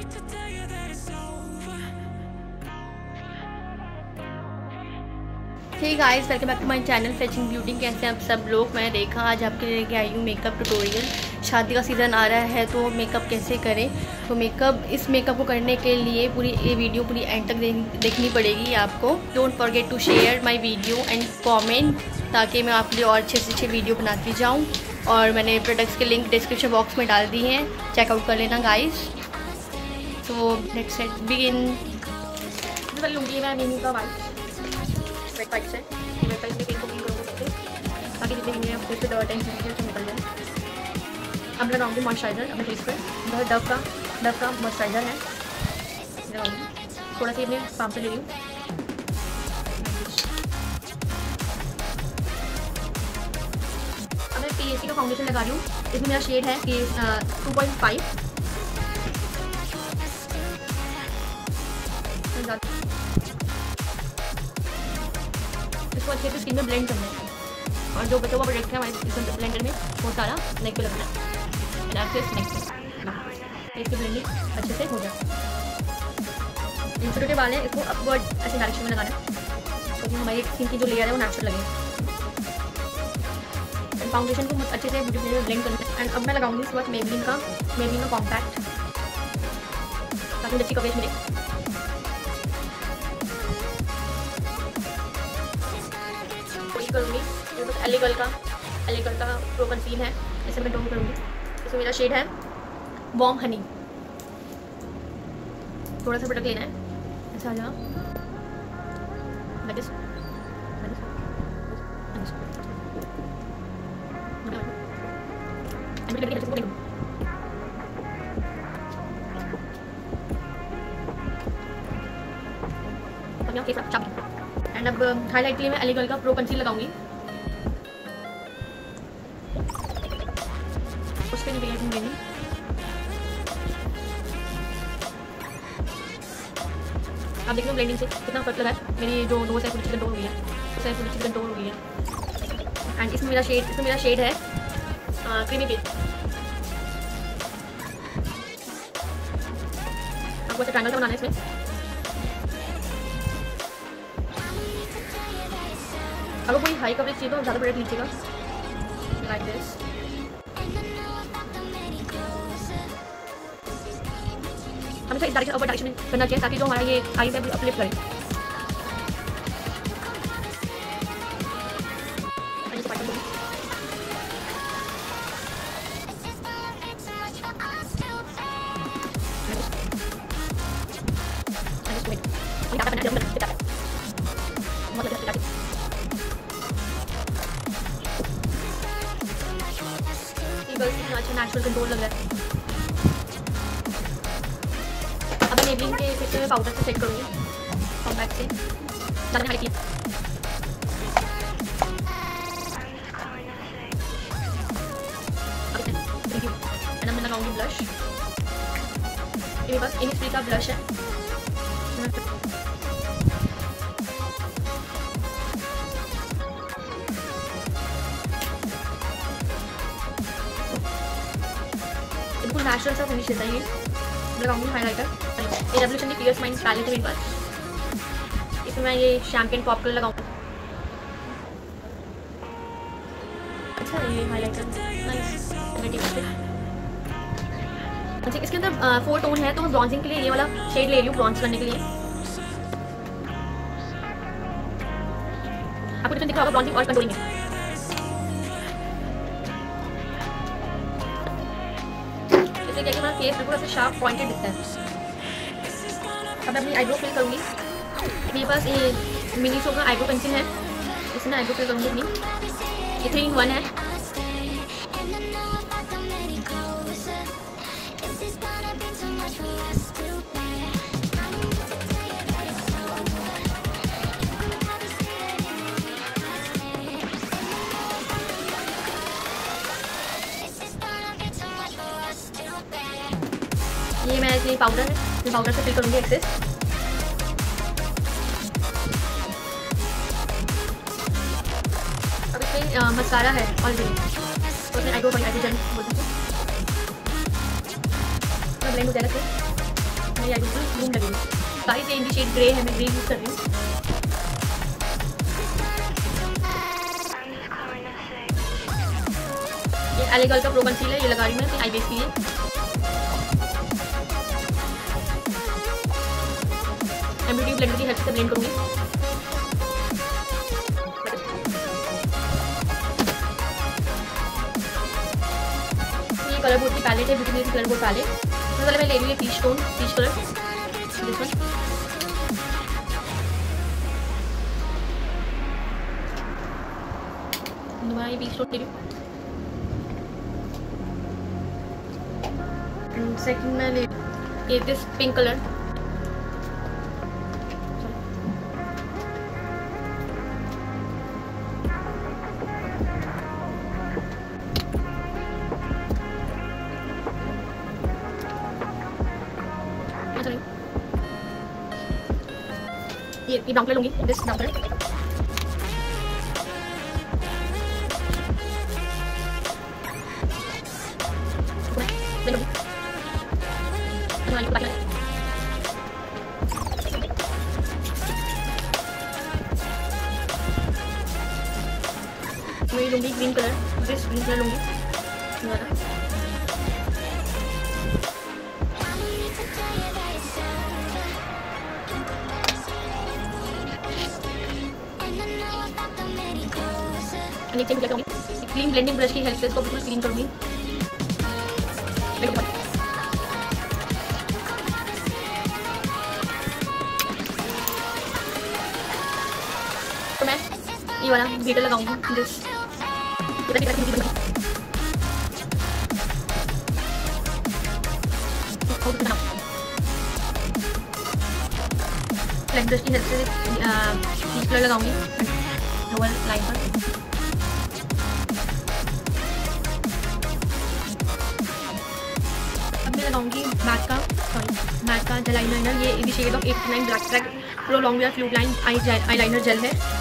Hey guys, welcome back to my channel fetching beauty. कैसे हैं आप सब लोग। मैं देखा आज आपके लिए लेके आई हूँ मेकअप ट्यूटोरियल। शादी का सीज़न आ रहा है तो मेकअप कैसे करें। तो इस मेकअप को करने के लिए पूरी ये वीडियो पूरी एंड तक देखनी पड़ेगी आपको। Don't forget to share my video and comment, ताकि मैं आपके लिए और अच्छे से अच्छे वीडियो बनाती जाऊँ। और मैंने प्रोडक्ट्स के लिंक डिस्क्रिप्शन बॉक्स में डाल दी हैं, चेकआउट कर लेना गाइस। तो लेट्स बिगिन। लूँगी मैं मेहंदी का वेट वाइट से वेट वाइट में फेस को क्लीन करूँगी ताकि जितने भी मेरे फेस पे डर्ट एंड चीज़ें सब निकल जाए। अब लगाऊंगी मॉइस्चराइजर अपने फेस पर। डव का मॉइस्चराइजर है, लगाऊंगी। थोड़ा सा अपने पाम से ले रही हूँ। अब मैं PAC का फाउंडेशन लगा रही हूँ। इसमें मेरा शेड है 2.5। इसको अच्छे से स्किन में ब्लेंड करना है और जो बचा हुआ प्रोडक्ट है हमारे ब्लेंडर में वो सारा नेक पे लगाना है। इसकी ब्लेंडिंग अच्छे से हो जाए। छोटे छोटे बाल हैं, इसको अपवर्ड ऐसे डायरेक्शन में लगाना है तो हमारी स्किन की जो लेयर है वो नेचुरल लगे। फाउंडेशन को अच्छे से ब्यूटी में ब्लेंड करना है। एंड अब मैं लगाऊंगी इसके बाद मेबलिन का कॉम्पैक्ट, ताकि अच्छी कवरेज मिले। करूँगी L.A Girl का प्रो कंसील है, इसे मैं डोन करूँगी। इसमें मेरा शेड है वार्म हनी। थोड़ा सा प्रोडक्ट लेना है, ऐसा आ जाओ। एंड अब हाईलाइट के लिए मैं L.A Girl का प्रो कंसील लगाऊंगी। उसके लिए देंगी आप देख लो ब्लेंडिंग से कितना फर्क लगा है। मेरी जो नोज है पूरी कंट्रोल हुई है, पूरी कंट्रोल हुई है। एंड इसमें मेरा शेड है क्रीमी पिंक। आपको ऐसे ट्रायंगल का बनाना है इसमें। अगर कोई हाई कवरेज चाहिए तो ज़्यादा प्रोडक्ट लीजिएगा, लाइक दिस। हमेशा इस डायरेक्शन अपर डायरेक्शन में करना चाहिए ताकि जो हमारा ये आई है अपलिफ्ट करे। अच्छा नेचुरल कंट्रोल लग रहा है। अब मैं मेबलिन के फिर से पाउडर से सेट करूँगी कॉम्पैक्ट से ज़्यादा हाई किया। अब मैं लगाऊंगी ब्लश। ये मेरे पास इनिस्फ्री का ब्लश है। बिल्कुल नेचुरल सा फिनिश देता है ये। लगाऊंगी हाइलाइटर। ये रेवोल्यूशन की फियर्स माइंड पैलेट है मेरे पास। इसमें मैं ये शैम्पेन पॉप कलर लगाऊंगी। अच्छा ये हाइलाइटर नाइस। अच्छा इसके अंदर 4 टोन है तो मैं ब्रॉन्जिंग के लिए ये वाला शेड ले रही हूँ, ब्रॉन्ज करने के लिए। आपको डिफरेंस दिख रहा होगा ब्रॉन्जिंग और कंट्रोलिंग में। इससे क्या हमारा फेस बिल्कुल ऐसे शार्प पॉइंटेड दिखता है। अब मैं अपनी आईब्रो फिल करूँगी। मेरे पास ये मिनी शो का आईब्रो पेंसिल है, इसमें आईब्रो फिल करूँगी अपनी। ये 3 in 1 है। ये मैं ऐसे पाउडर है, मैं पाउडर से फिल करूँगी एक्सेस। अब इसमें मसाकारा है ऑलरेडी, तो उसमें आईब्रो जेल बोलती हूँ। ब्लेंड हो जाएगा। मेरी आई बिल्कुल ग्लूम लगेगी। गाइस ये इनकी शेड ग्रे है, मैं ग्रे यूज़ कर रही हूँ। ये L.A Girl का प्रो कंसीलर, ये लगा रही हूँ मैं आई बेस के लिए। ब्यूटी ब्लेंडर की हेल्प से ब्लेंड करूँगी। ये कलर बोर्ड की पैलेट है, ब्यूटी की कलर बोर्ड पैलेट। सबसे पहले मैं ले रही हूँ peach tone, peach colour, this one. दोबारा ये पीच टोन ले रही हूँ। सेकंड में ले ये दिस पिंक कलर, ये ब्राउन कलर लूंगी, दिस ब्राउन कलर। मैं लूंगी green colour, this green colour लूंगी। क्लीन ब्लेंडिंग ब्रश की हेल्प से इसको बिल्कुल क्लीन करूंगी। तो मैं ये वाला ग्लिटर लगाऊंगी, दिस ब्लैक ब्रश की हेल्प से पीच कलर लगाऊंगी लोअर लाइन पर। अब मैं लगाऊंगी मैक का जेल आईलाइनर। ये in the shade of 89 blacktrack pro longwear fluidline eyeliner gel है।